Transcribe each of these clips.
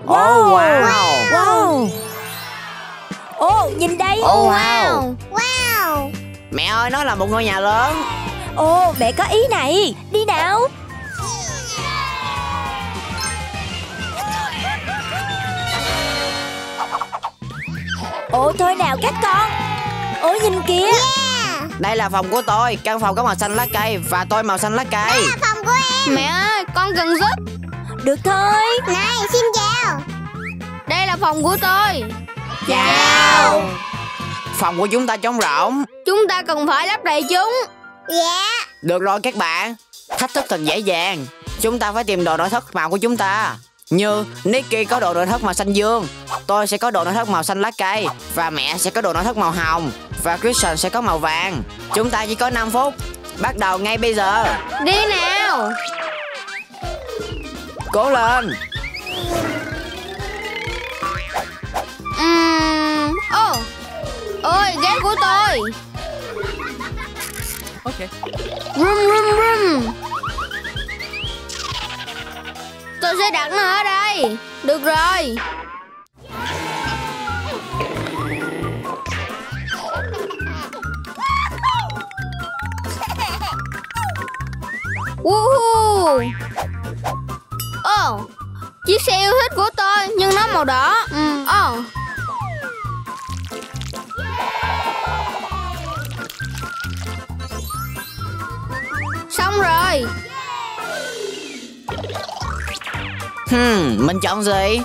Wow. Wow. Wow. Ồ, nhìn đây. Wow. Wow. Mẹ ơi, nó là một ngôi nhà lớn. Ồ, mẹ có ý này. Đi nào. Ồ, thôi nào các con. Ồ, nhìn kìa. Đây là phòng của tôi. Căn phòng có màu xanh lá cây. Và tôi màu xanh lá cây. Đây là phòng của em. Mẹ ơi, con cần giúp. Được thôi. Này, xin chào. Đây là phòng của tôi. Chào. Phòng của chúng ta trống rỗng. Chúng ta cần phải lấp đầy chúng. Dạ. Được rồi các bạn. Thách thức thật dễ dàng. Chúng ta phải tìm đồ nội thất màu của chúng ta. Như Nicky có đồ nội thất màu xanh dương, tôi sẽ có đồ nội thất màu xanh lá cây, và mẹ sẽ có đồ nội thất màu hồng, và Christian sẽ có màu vàng. Chúng ta chỉ có 5 phút. Bắt đầu ngay bây giờ. Đi nào. Cố lên. Ôi, ghế của tôi. Ok. Rum rum rum. Tôi sẽ đặt nó ở đây. Được rồi. Woohoo. Chiếc xe yêu thích của tôi nhưng nó màu đỏ. Xong rồi. Mình chọn gì?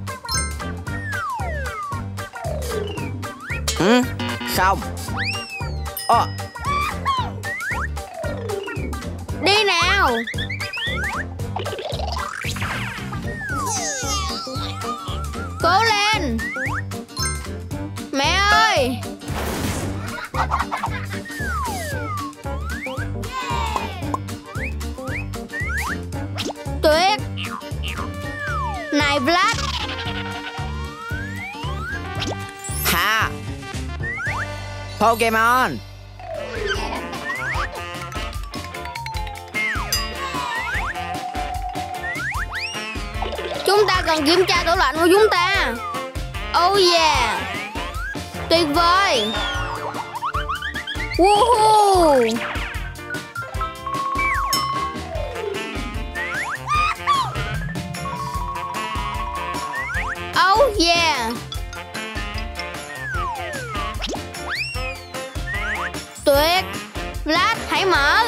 Không. Đi nào. Cố lên. Mẹ ơi. Tuyết. Này Vlad. Hả? Pokemon. Chúng ta cần kiểm tra tủ lạnh của chúng ta. Oh yeah. Tuyệt vời. Woohoo. Oh yeah. Tuyệt. Vlad, hãy mở.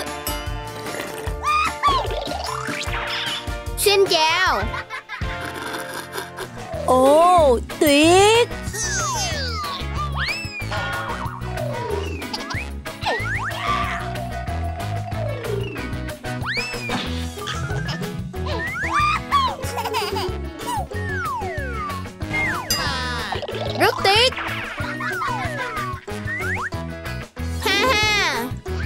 Xin chào. Ồ, tuyệt. Rất tiếc. Ha ha.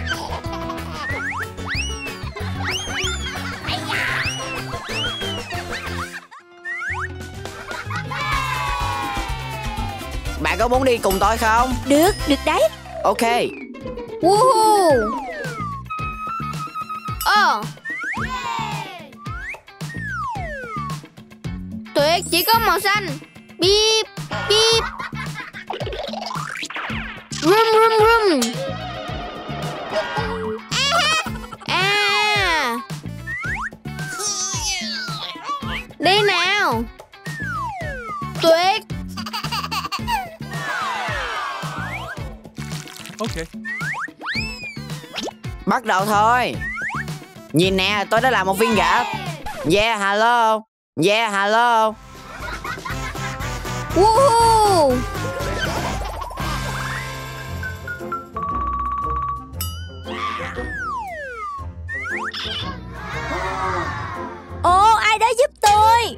Bạn có muốn đi cùng tôi không? Được đấy. Ok. Woohoo. Tuyệt, chỉ có màu xanh. Bíp bíp. Rum rum rum. Đi nào. Tuyệt. Ok. Bắt đầu thôi. Nhìn nè, tôi đã làm một viên gạch. Yeah, hello. Yeah, hello. Woohoo. Ồ, ai đó giúp tôi.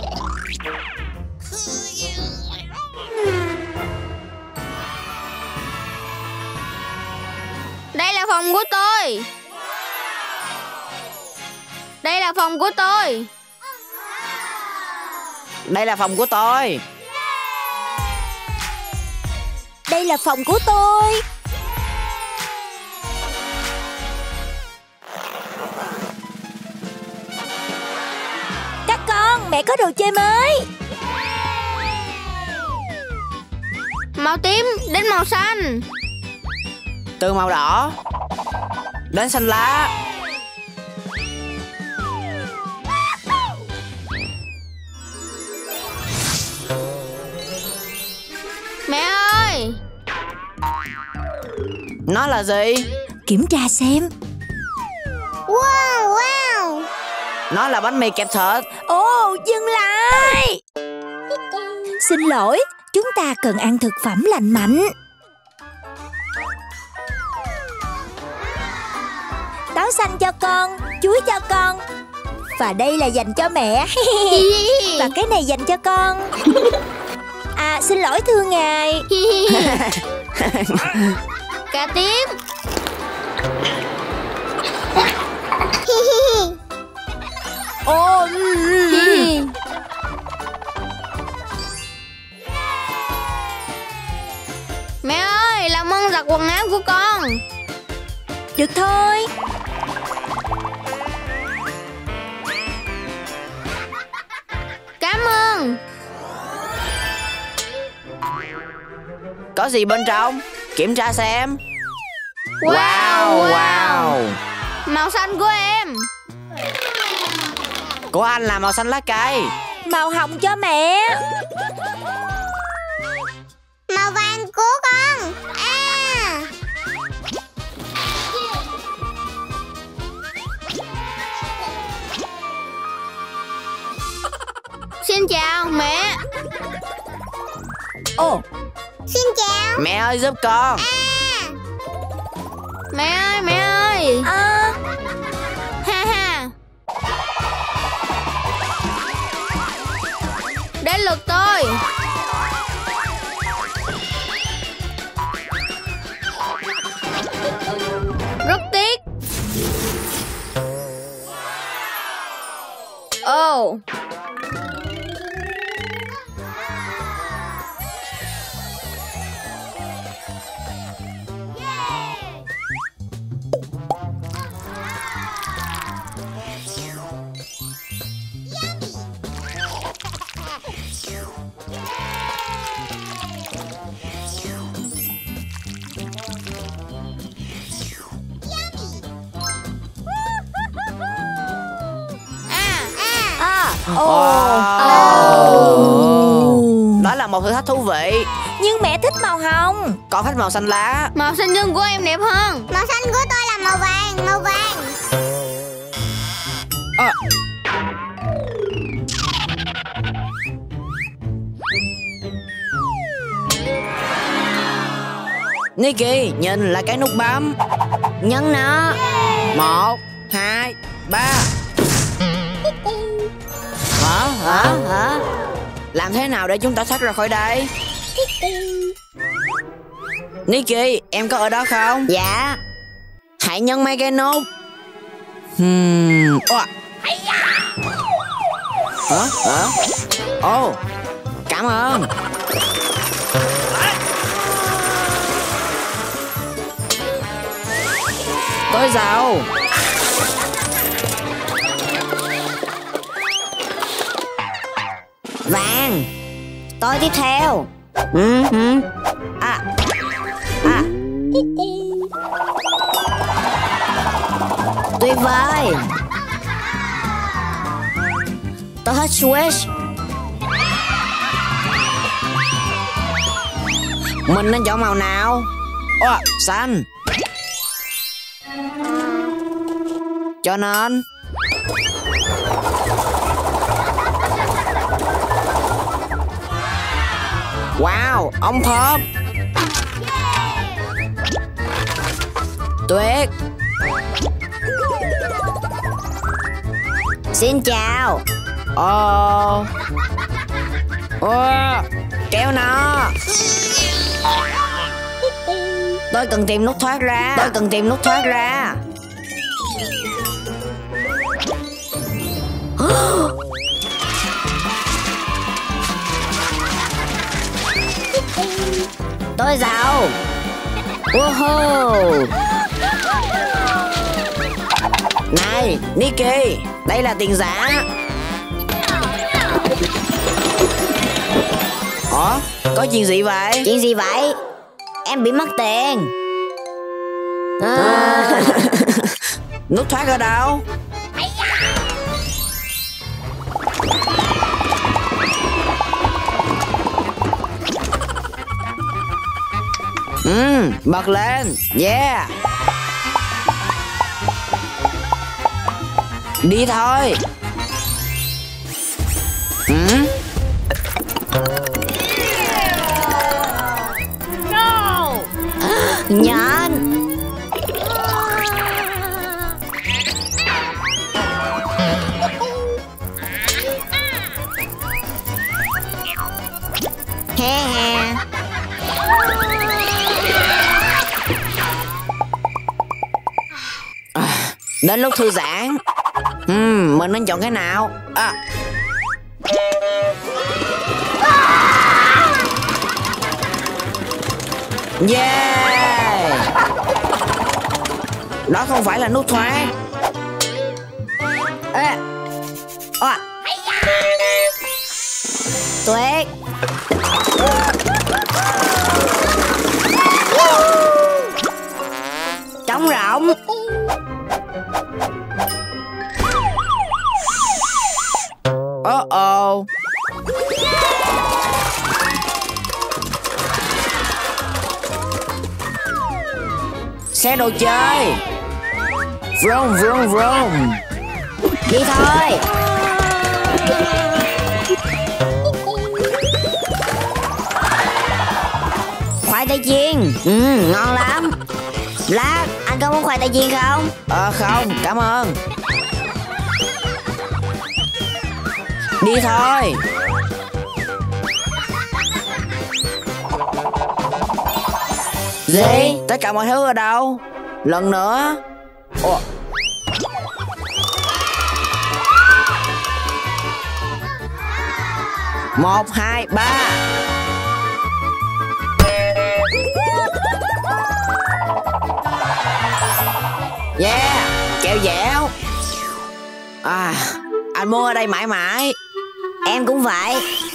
Đây là phòng của tôi. Đây là phòng của tôi. Đây là phòng của tôi. Đây là phòng của tôi. Các con, mẹ có đồ chơi mới. Màu tím đến màu xanh. Từ màu đỏ đến xanh lá. Mẹ ơi! Nó là gì? Kiểm tra xem. Wow, wow. Nó là bánh mì kẹp thịt. Ồ, dừng lại. Xin lỗi, chúng ta cần ăn thực phẩm lành mạnh. Táo xanh cho con, chuối cho con. Và đây là dành cho mẹ. Và cái này dành cho con. À, xin lỗi thưa ngài. Cà tím. Ồ, Mẹ ơi, làm ơn giặt quần áo của con. được thôi. Cảm ơn. Có gì bên trong? Kiểm tra xem. Wow, Wow. Màu xanh của em. Của anh là màu xanh lá cây. Màu hồng cho mẹ. Màu vàng của con. À. Xin chào mẹ. Ồ, Xin chào. Mẹ ơi giúp con. Mẹ ơi, mẹ ơi. à, Ha ha. Đến lượt tôi. Rất tiếc. Ồ. Đó là một thử thách thú vị. nhưng mẹ thích màu hồng. Con thích màu xanh lá. Màu xanh dương của em đẹp hơn. Màu xanh của tôi là màu vàng. Màu vàng. À. Nikki, nhìn là cái nút bấm. Nhấn nó. 1, 2, 3. Hả? Làm thế nào để chúng ta thoát ra khỏi đây? Nikki, em có ở đó không? Dạ. Hãy nhấn mấy cái nút. Hả? Ồ, cảm ơn. Tôi giàu. Vàng. Tôi tiếp theo. Tuyệt vời. Tôi hết switch. Mình nên chọn màu nào? Xanh. Cho nên wow, ống pop. Tuyệt. Xin chào. Kéo nó. Tôi cần tìm nút thoát ra. Tôi giàu. Wow. Này, Nikki, đây là tiền giả. Ủa, có chuyện gì vậy? Chuyện gì vậy? Em bị mất tiền. Nút thoát ở đâu? Bật lên. Yeah. Đi thôi. Nhện. He he. Đến lúc thư giãn. Mình nên chọn cái nào? Yeah. Đó không phải là nút thoát. Tuyệt. Trống rỗng. Oh. Xe đồ chơi. Vroom vroom vroom. Đi thôi. Khoai tây chiên. Ngon lắm. Lát, anh có muốn khoai tây chiên không? Không, cảm ơn. Đi thôi. Gì? Tất cả mọi thứ ở đâu? Lần nữa. Ủa? 1, 2, 3. Yeah, kẹo dẻo. Anh muốn ở đây mãi mãi. Em cũng vậy.